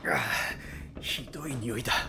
ひどい匂いだ。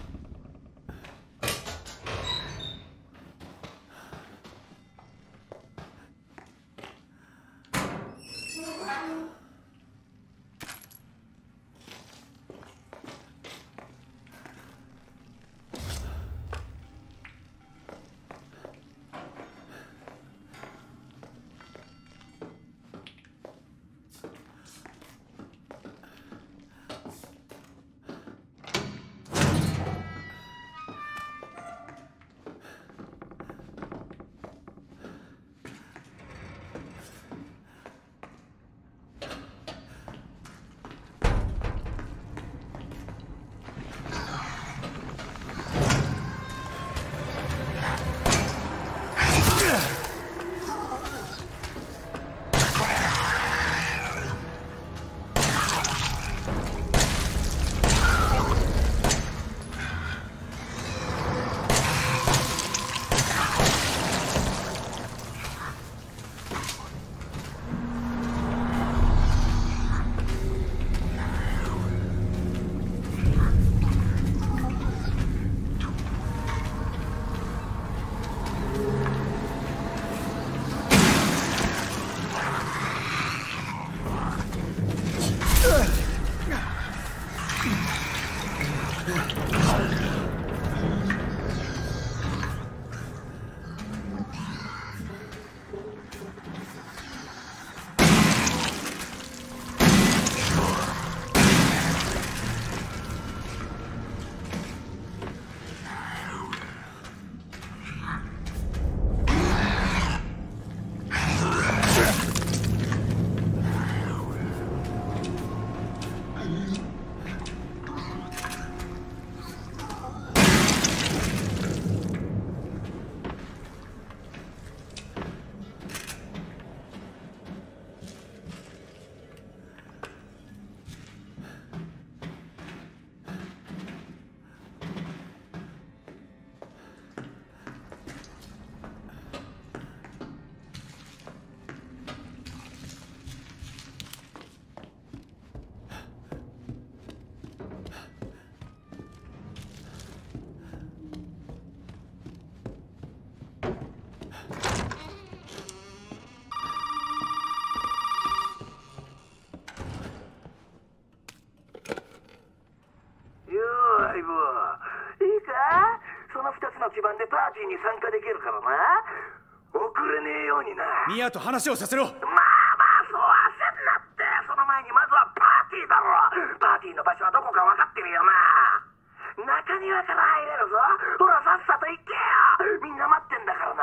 基盤でパーティーに参加できるからな。遅れねえようにな。 ミヤと話をさせろ。 まあそう焦んなって。その前にまずはパーティーだろ。パーティーの場所はどこか分かってるよな。中庭から入れるぞ。ほらさっさと行けよ。みんな待ってんだからな。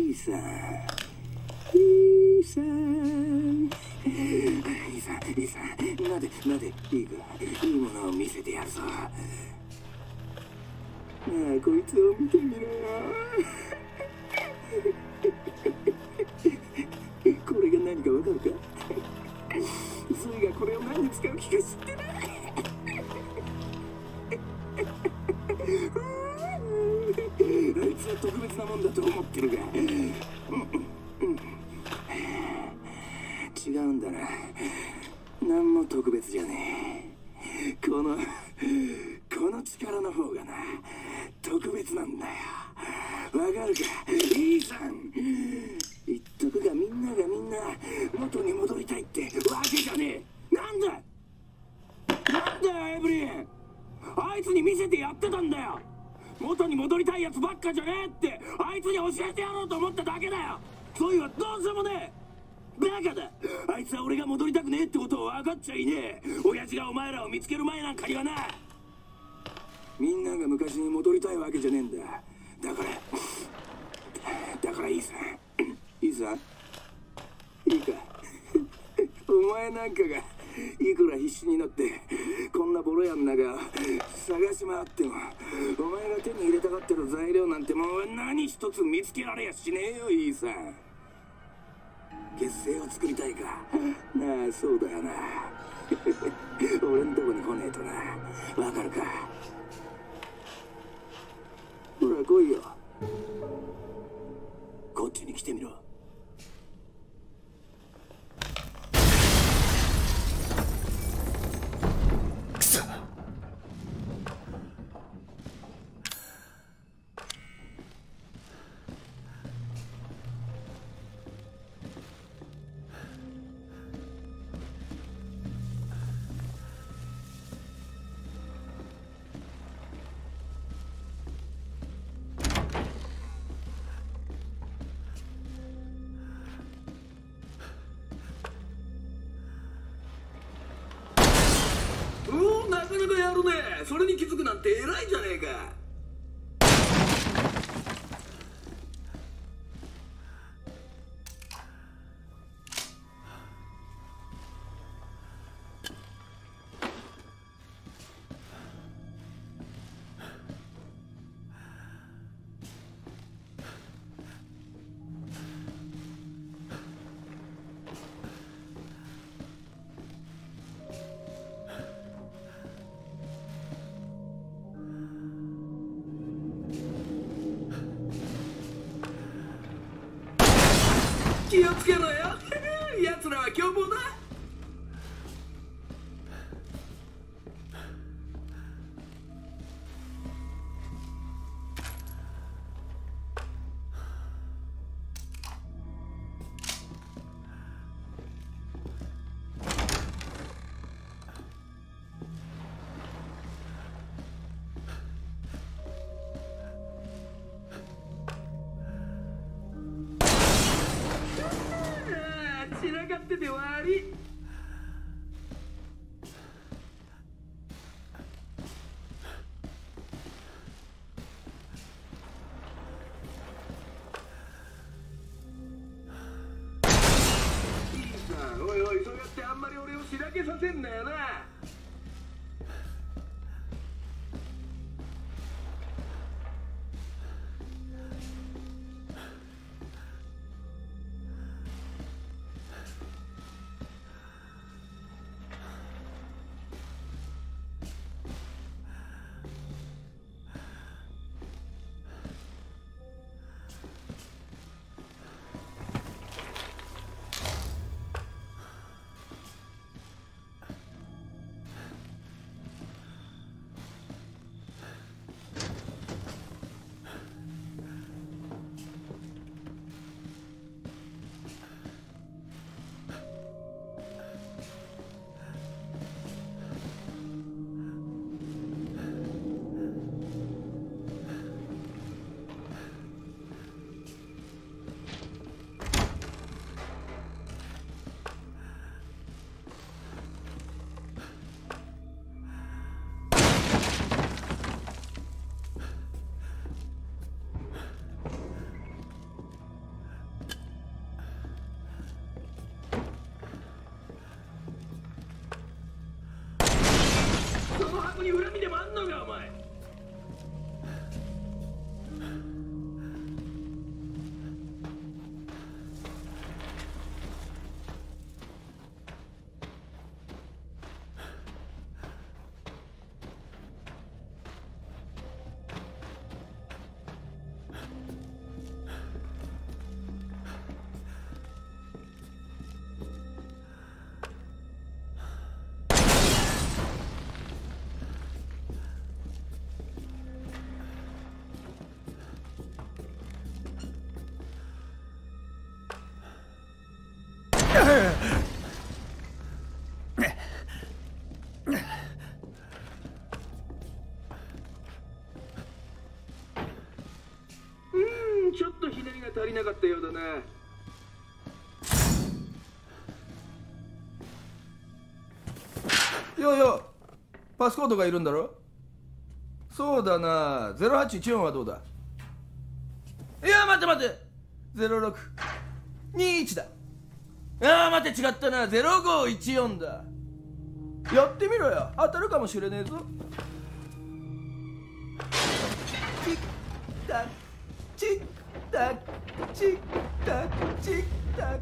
いいさいいさいいさいいさなでいいかいいものを見せてやるぞ。なあこいつを見てみろよこれが何かわかるか。ゾイがこれを何に使う気か知ってないあいつは特別なもんだと思ってるが違うんだな。何も特別じゃねえ。この力の方がな特別なんだよ。わかるかイーサン。言っとくがみんな元に戻りたいってわけじゃねえ。なんだよエブリン。あいつに見せてやってたんだよ。元に戻りたいやつばっかじゃねえってあいつに教えてやろうと思っただけだよ。ゾイはどうしようもねえ。バカだ。あいつは俺が戻りたくねえってことを分かっちゃいねえ。親父がお前らを見つける前なんかにはな。みんなが昔に戻りたいわけじゃねえんだ。だからいいさいいさいいかお前なんかがいくら必死になってこんなボロ屋の中を探し回ってもお前が手に入れたがってる材料なんてもう何一つ見つけられやしねえよいいさ。結成を作りたいかなあ。そうだよな俺んとこに来ねえとな。わかるか。ほら来いよ。こっちに来てみろ。 くそ。 なかなかやるね。それに気づくなんて偉いじゃねえか。気をつけろよ奴らは凶暴だ。散らかってて悪い。おいおい、そうやってあんまり俺をしらけさせんなよな。 急げお前。ちょっとひねりが足りなかったようだな。 よよ、パスコードがいるんだろ。そうだな、0814はどうだ。いや待て待て、0621だ。ああ待て、違ったな、0514だ。やってみろよ、当たるかもしれねえぞ。チッタッチッタッチッタッチッタッ。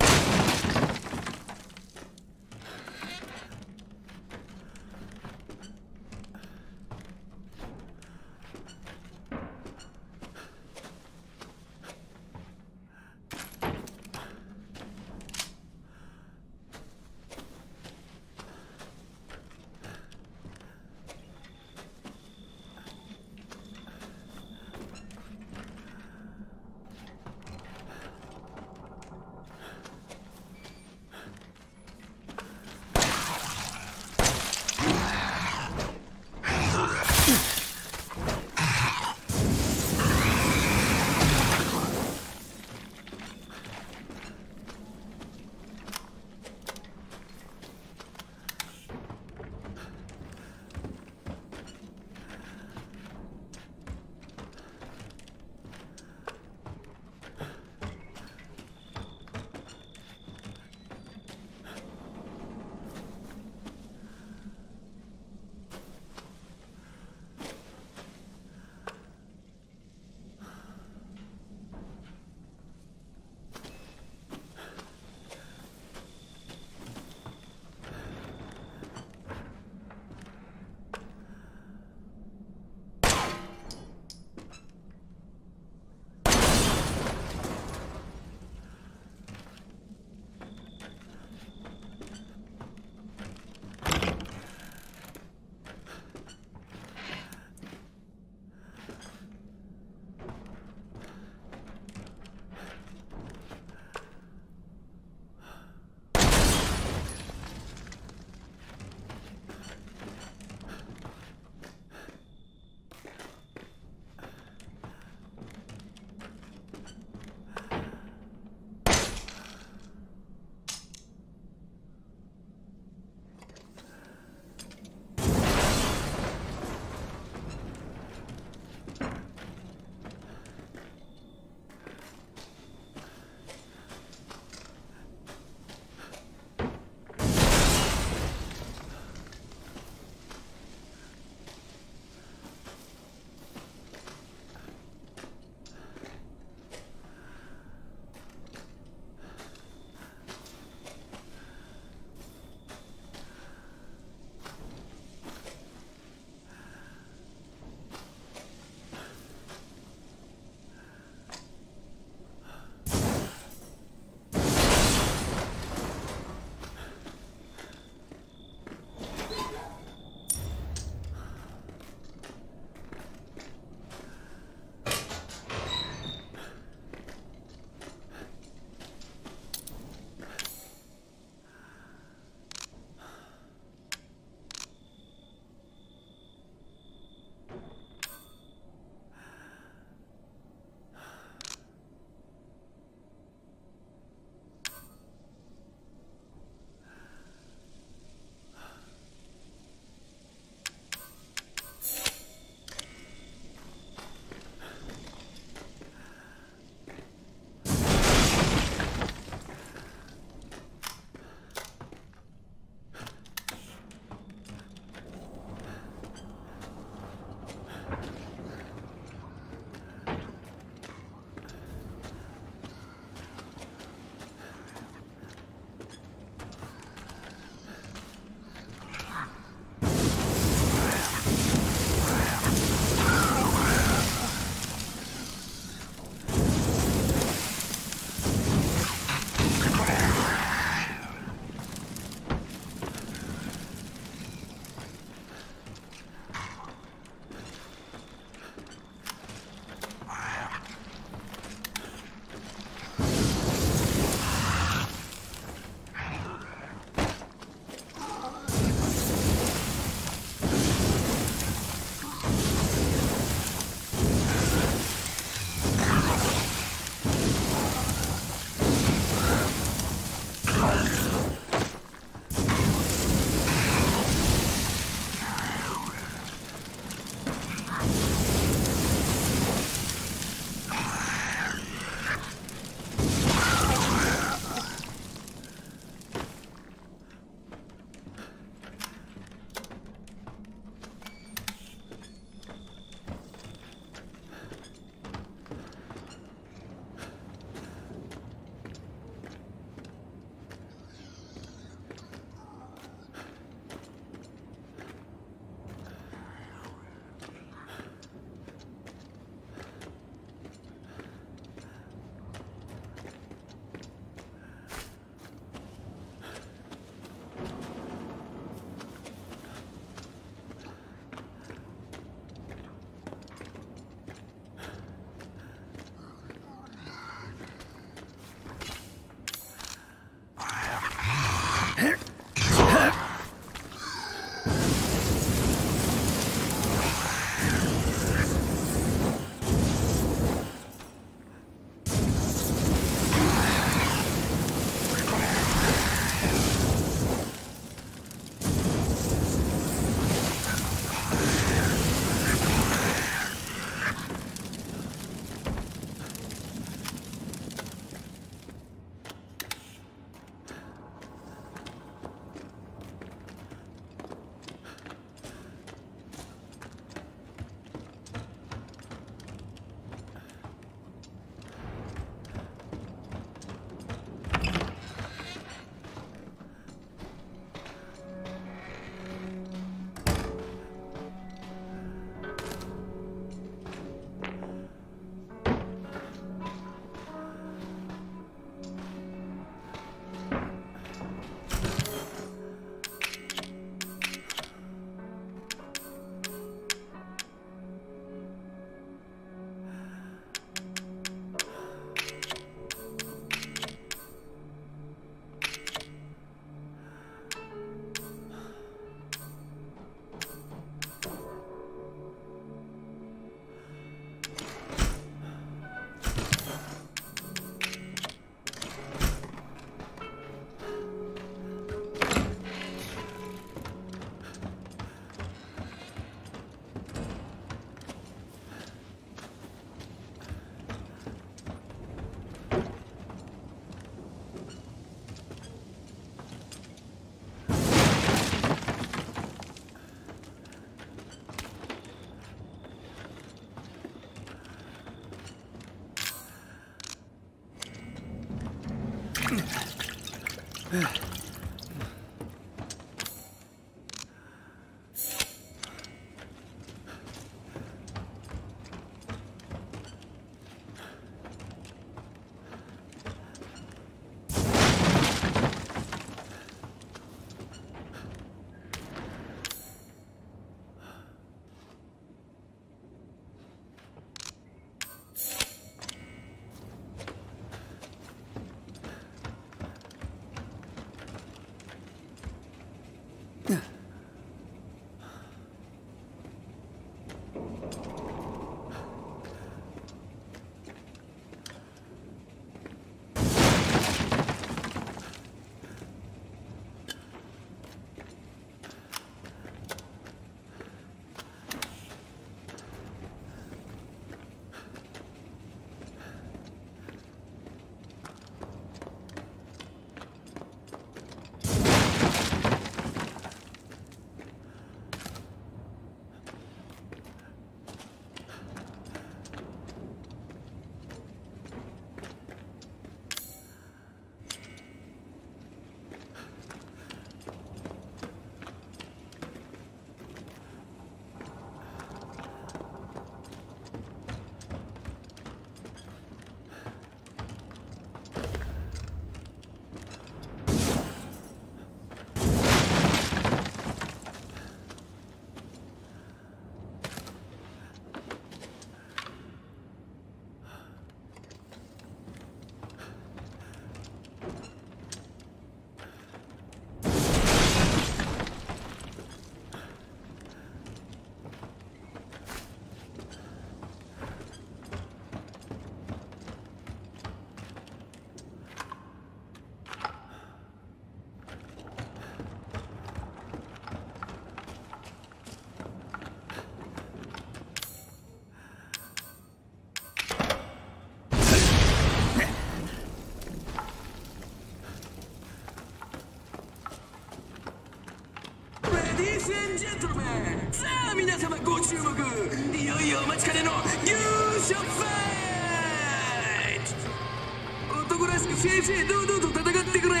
ジェントルメン、さあ皆様ご注目、いよいよお待ちかねの優勝ファイト。男らしく正々堂々と戦ってくれよ。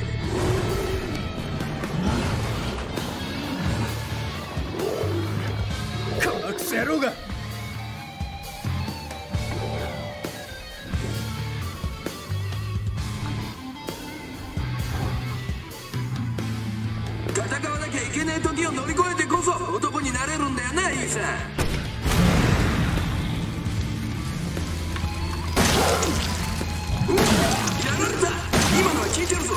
このクソ野郎が。 戦わなきゃいけない時を乗り越えてこそ男になれるんだよな、イーサン。やられた。今のは効いてるぞ。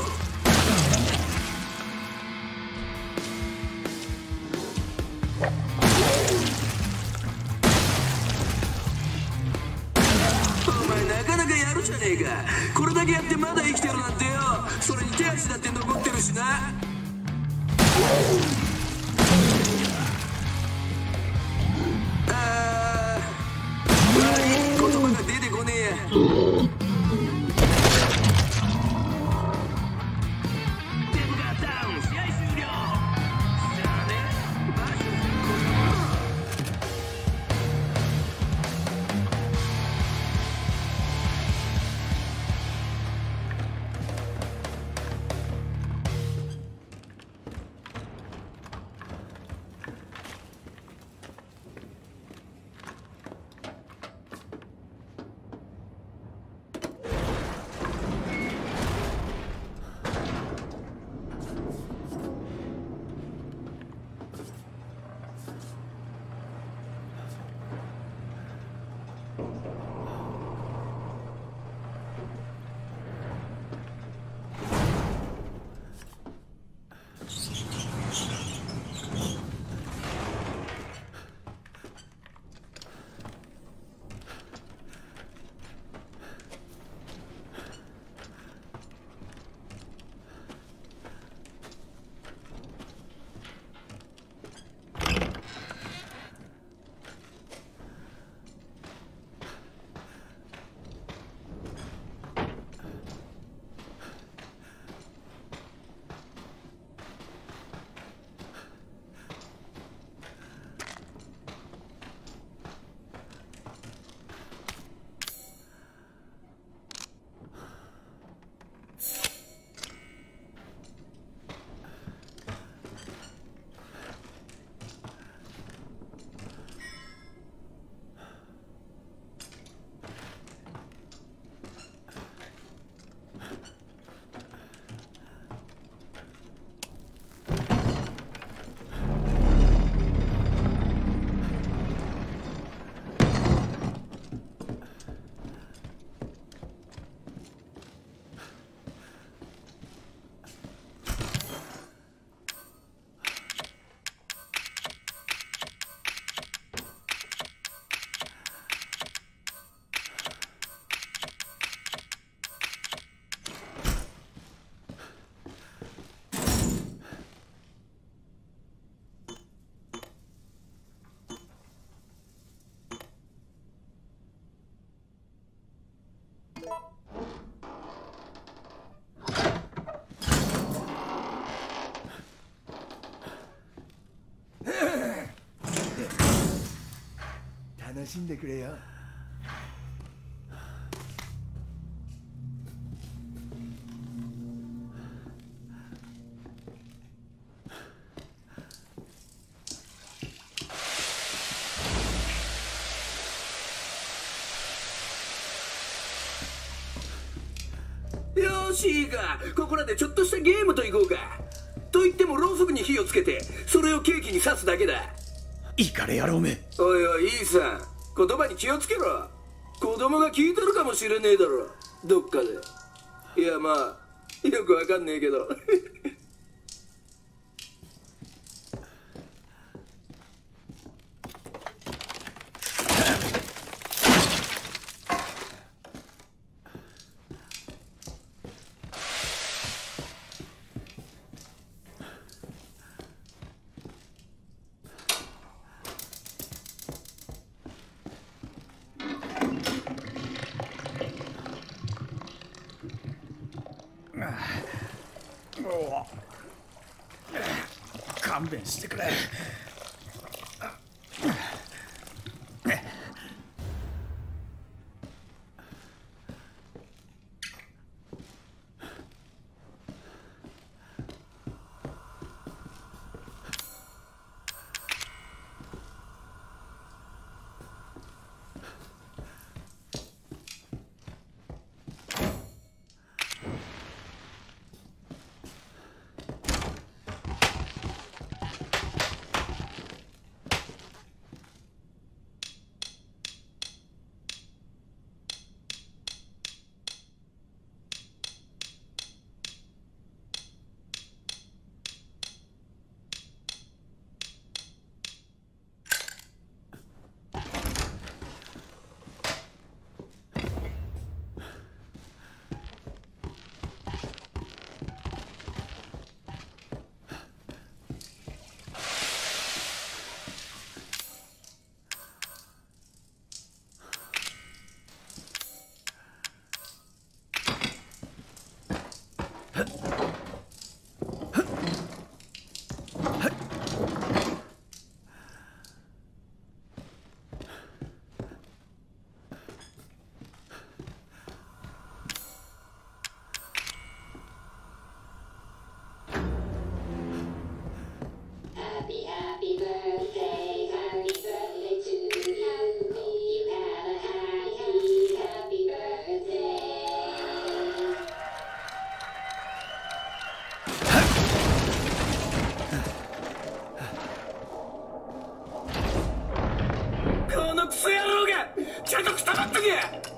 お前なかなかやるじゃねえか。これだけやってまだ生きてるなんてよ。それに手足だって残ってるしな。言葉が出てこねえや。 楽しんでくれよ。 よーし、いいか。ここらでちょっとしたゲームといこうか。と言ってもろうそくに火をつけてそれをケーキに刺すだけだ。 いいからやろうめ。 おいおい、いいさん、言葉に気をつけろ。子供が聞いてるかもしれねえだろ、どっかで。いや、まあよくわかんねえけど。 勘弁してくれ。 ちゃんとくたばっとけ。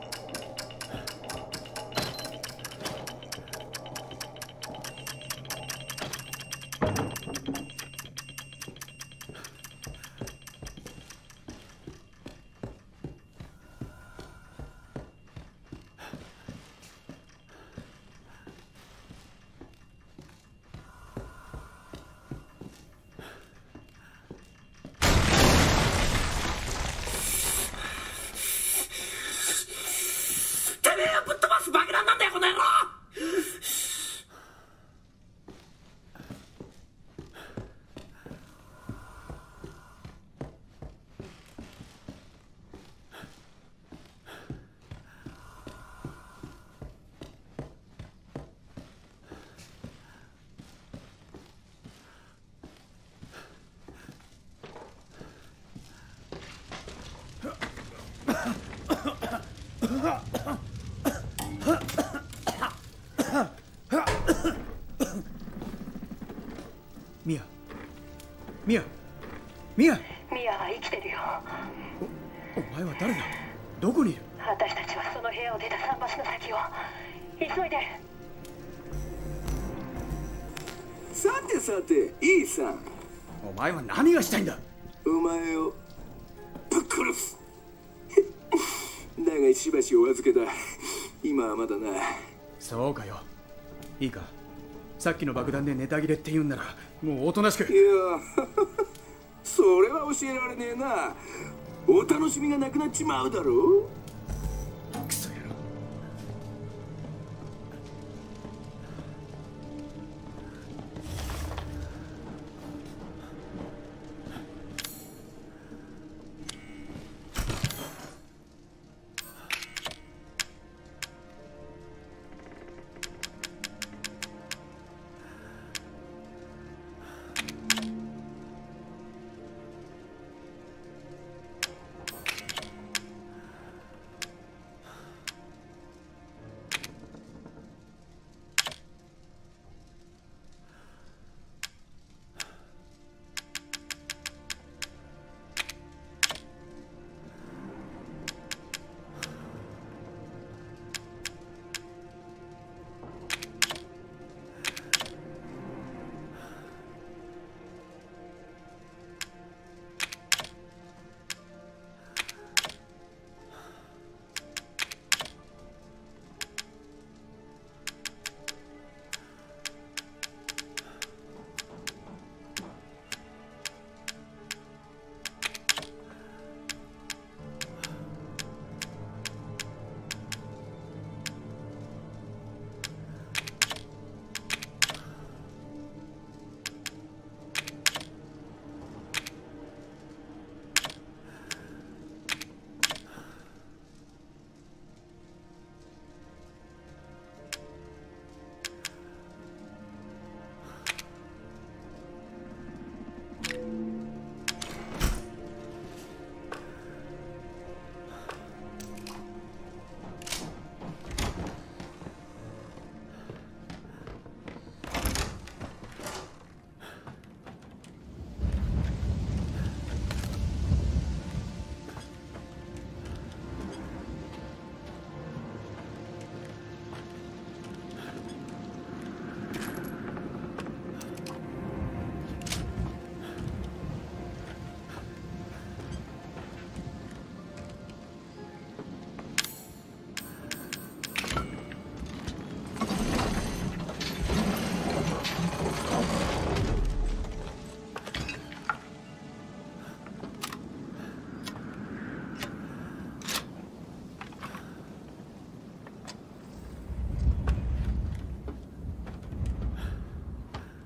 ぶっ飛ばす爆弾なんだよ、この野郎。 ミア、ミア、ミア。 ミアは生きてるよ。 お前は誰だ？どこにいる？ 私たちはその部屋を出た桟橋の先を。急いで。 さてさて、いいさん。 お前は何がしたいんだ？ お前をぶっ殺す。長いしばしお預けだ。今はまだな。 そうかよ。いいか、さっきの爆弾でネタ切れって言うんならもうおとなしく。 いやそれは教えられねえな。お楽しみがなくなっちまうだろう。 クソ野郎。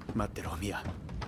待ってろミア。